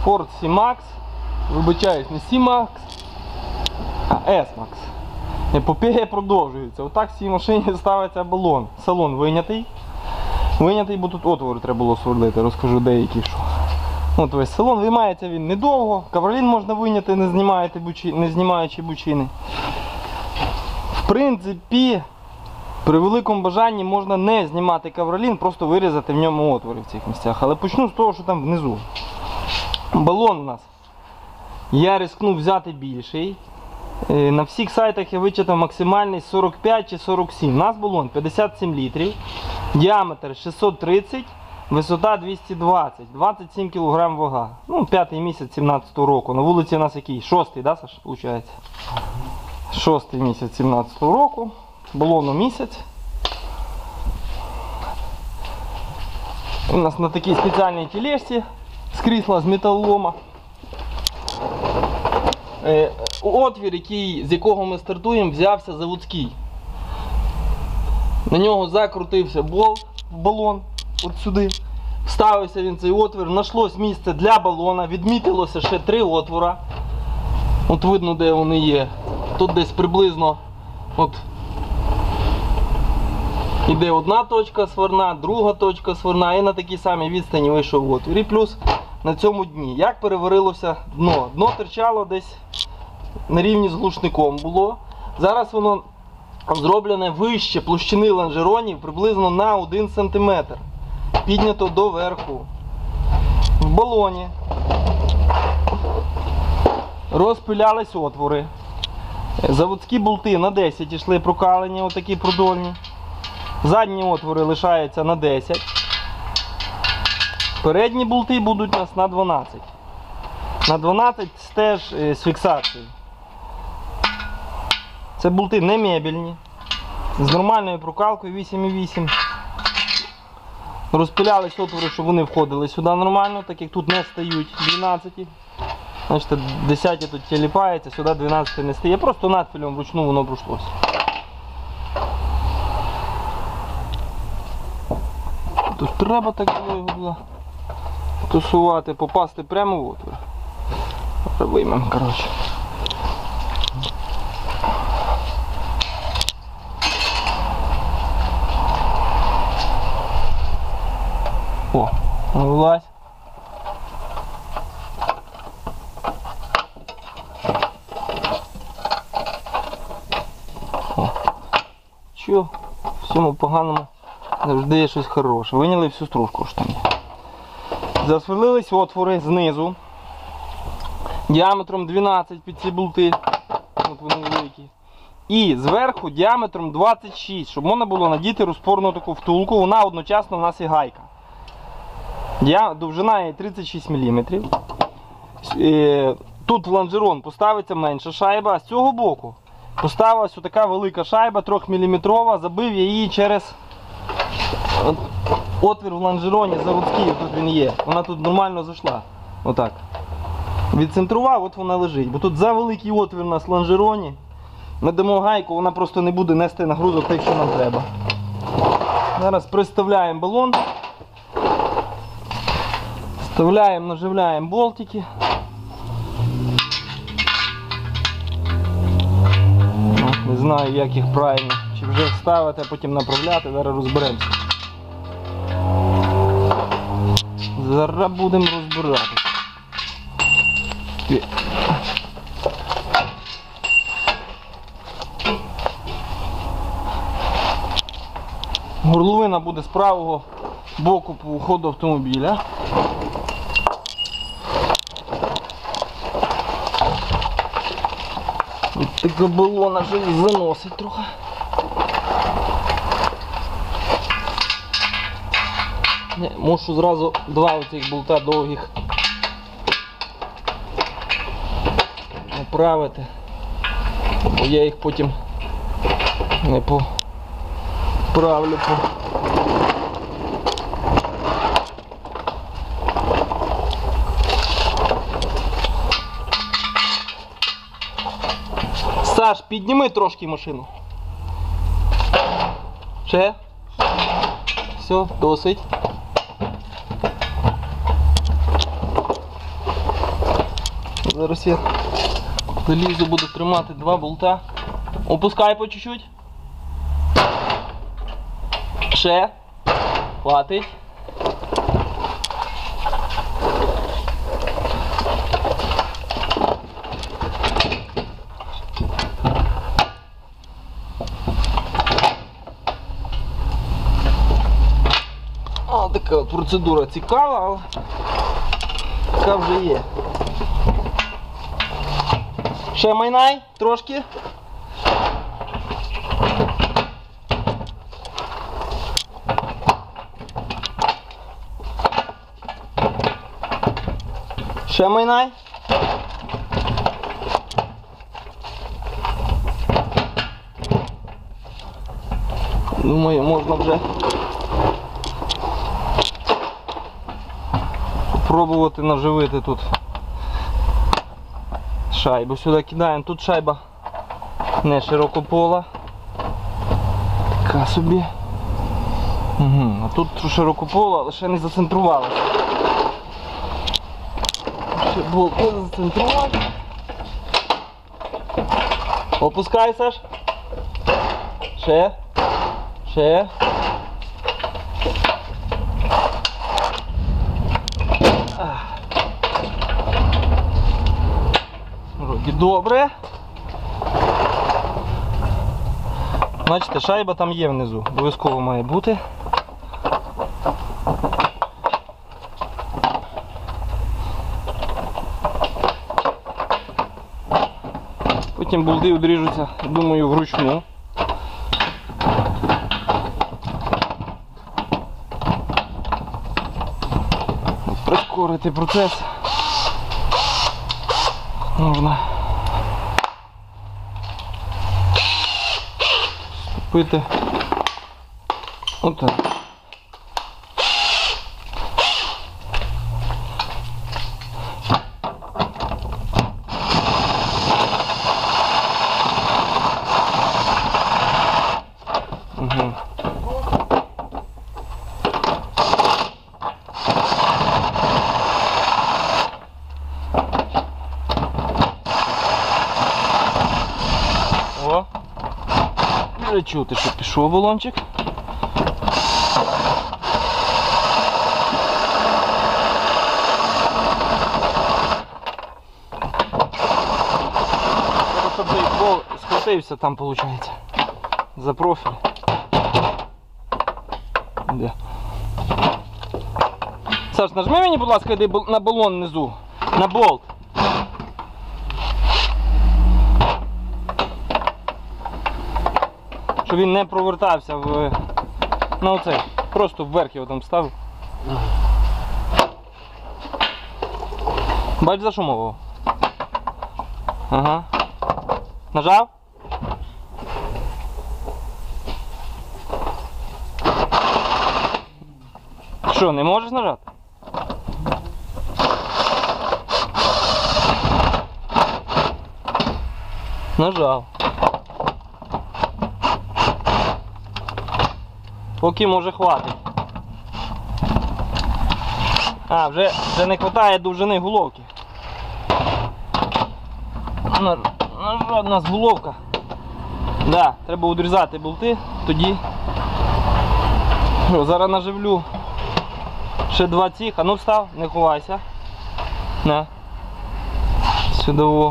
Ford C-Max, вибачаюсь, не C-Max, а S-Max. Епопея продовжується. Отак в цій машині ставиться балон. Салон винятий. Винятий, бо тут отвори треба було сверлити, розкажу деякі що. От весь салон, виймається він недовго, ковролін можна виняти, не знімаючи бучини. В принципі, при великому бажанні можна не знімати ковролін, просто вирізати в ньому отвори в цих місцях. Але почну з того, що там внизу. Балон у нас, я рискнув взяти більший. На всіх сайтах я вичитав максимальний 45 чи 47. У нас балон 57 літрів, діаметр 630, висота 220, 27 кг вага. Ну, 5-й місяць 17-го року. На вулиці у нас який? 6-й, да, Саш, виходить? 6-й місяць 17-го року. Балону місяць. У нас на такій спеціальній тележці з крісла з металолома. Отвір, з якого ми стартуємо, взявся заводський. На нього закрутився болт в балон, от сюди. Вставився він цей отвір, знайшлось місце для балона, відмітилося ще 3 отвора. От видно, де вони є. Тут десь приблизно от іде одна точка сварна, друга точка сварна, і на такій самій відстані вийшов отвір. І плюс на цьому дні. Як переварилося дно? Дно терчало десь на рівні з глушником було. Зараз воно зроблене вище площини лонжеронів приблизно на 1 см. Піднято до верху. В балоні розпилялись отвори. Заводські болти на 10 йшли прокалені, отакі продольні. Задні отвори лишаються на 10. Передні болти будуть у нас на 12. На 12 теж з фіксацією. Це болти не мебельні, з нормальною прокалкою 8,8. Розпилялись отвори, щоб вони входили сюди нормально, так як тут не стають 12. Значить, 10 тут тіліпається, сюди 12 не стає. Просто надфілем вручну воно пройшлося. Тут треба так його тусувати, попасти прямо в отвір. Виймемо, коротше. О, вилазь. О. Чо? Всьому поганому завжди є щось хороше. Виняли всю стружку, що там є. Засверлились отвори знизу. Діаметром 12 під ці болти. От вони великі. І зверху діаметром 26, щоб можна було надіти розпорну таку втулку. Вона одночасно в нас і гайка. Довжина є 36 мм. Тут в лонжерон поставиться менша шайба, а з цього боку поставилась така велика шайба 3 мм. Забив я її через отвір в лонжероні заводський, тут він є. Вона тут нормально зайшла. Отак. Відцентрував, от вона лежить. Бо тут за великий отвір у нас в лонжероні. Ми дамо гайку, вона просто не буде нести нагрузок так, що нам треба. Зараз приставляємо балон. Вставляємо, наживляємо болтики. Не знаю, як їх правильно. Чи вже вставити, а потім направляти. Зараз розберемося. Зараз будемо розбиратися. Горловина буде з правого боку по входу автомобіля. Ось така балона вже заносить трохи. Мушу зразу 2 оцих болта довгих направити, бо я їх потім не поправлю. Саш, підніми трошки машину. Ще? Все, досить. Зараз я залізу, буду тримати 2 болта. Опускай по чуть-чуть. Ще. Хватить. О, така от процедура цікава, але така вже є. Ще майнай трошки. Ще майнай. Думаю, можна вже спробувати наживити тут шайбу. Сюди кидаємо. Тут шайба не широкопола. Така собі. Угу. А тут широкопола, але ще не зацентрувалася. Ще болт не зацентрувати. Опускай, Саш. Ще. Ще. Вроді добре. Бачите, шайба там є внизу, обов'язково має бути. Потім болти відріжуться, думаю, вручну. Прискорити процес можна вступити отак. Угу. О, вже чути, що пішов балончик. Треба, щоб цей бол схватився там, виходить, за профіль. Де? Саш, нажми мені, будь ласка, йди на балон внизу, на болт. Щоб він не провертався в... на оцей. Просто вверх його там ставив. Бач, зашумовував. Ага. Нажав? Що, не можеш нажати? Нажав. Поки може хватить. А, вже не вистачає довжини головки. У нас головка. Да, треба відрізати болти, тоді. Зараз наживлю ще 2 цих. А ну встав, не ховайся. На. Сюди.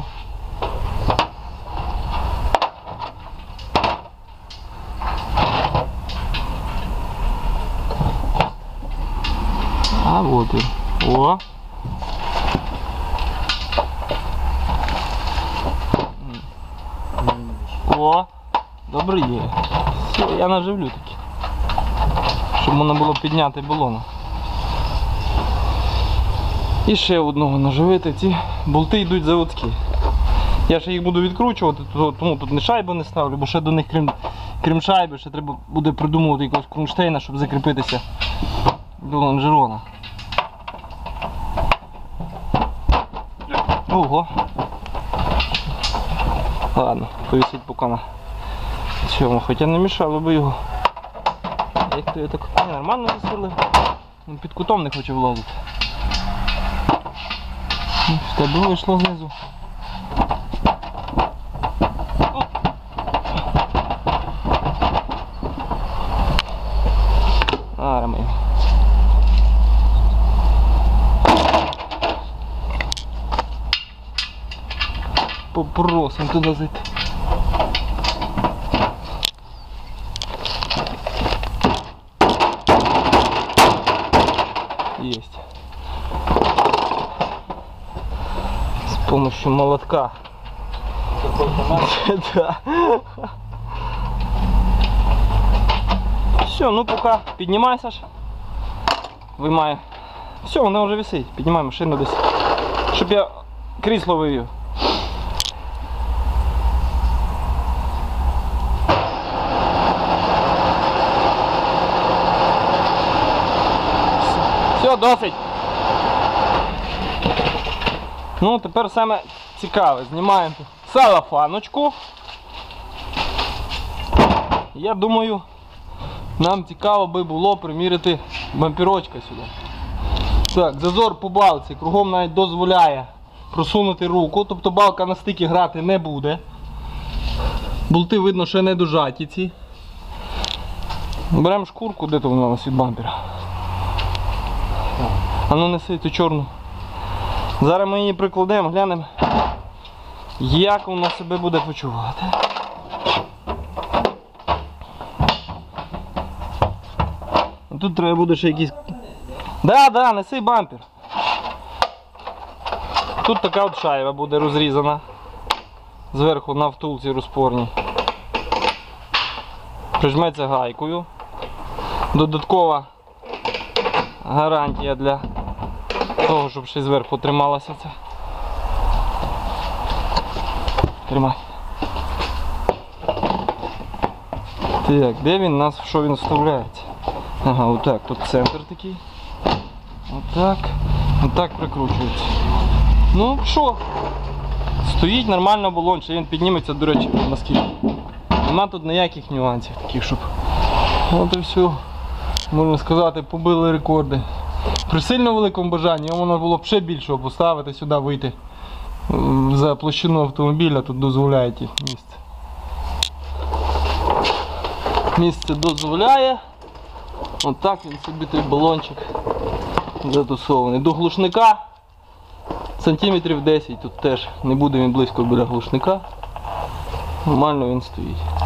А вот и. О. О. Добре є. Все, я наживлю таки. Щоб можна було підняти балон. І ще одного наживити. Ці болти йдуть заводські. Я ще їх буду відкручувати, тому тут не шайбу не ставлю, бо ще до них крім шайби, ще треба буде придумувати якогось кронштейна, щоб закріпитися до лонжерона. Ого. Ладно, повісить поки на цьому, хоча не мішало би його. Як то я так нормально засилив, він під кутом не хоче влазити. В тебе вийшло знизу. Армію. Попросим туди зайти. Есть. С помощью молотка. Да. Все, ну пока піднімайся ж. Виймаю. Все, вона вже висить. Піднімай машину десь. Щоб я крісло вивів. Все, досить. Ну, тепер саме цікаве. Знімаємо салафаночку. Я думаю, нам цікаво би було приміряти бамперочка сюди. Так, зазор по балці кругом навіть дозволяє просунути руку, тобто балка на стикі грати не буде. Болти видно, що не дожаті ці. Беремо шкурку, де то вона у нас від бампера. А ну неси ту чорну. Зараз ми її прикладемо, глянемо, як вона себе буде почувати. Тут треба буде ще якісь... Да, неси бампер. Тут така от шайба буде розрізана. Зверху на втулці розпорній. Прижметься гайкою. Додаткова гарантія для того, щоб ще зверху трималося це. Тримай. Так, де він у нас, що він вставляється? Ага, отак, тут центр такий. Отак. Отак прикручується. Ну що? Стоїть нормально балон, чи він підніметься, до речі, наскільки. Нема тут ніяких нюансів таких, щоб... От і все. Можна сказати, побили рекорди. При сильно великому бажанні можна було б ще більшого поставити, сюди вийти. За площину автомобіля тут дозволяє місце. Місце дозволяє. Отак він собі той балончик затусований. До глушника сантиметрів 10, тут теж не буде він близько біля глушника. Нормально він стоїть.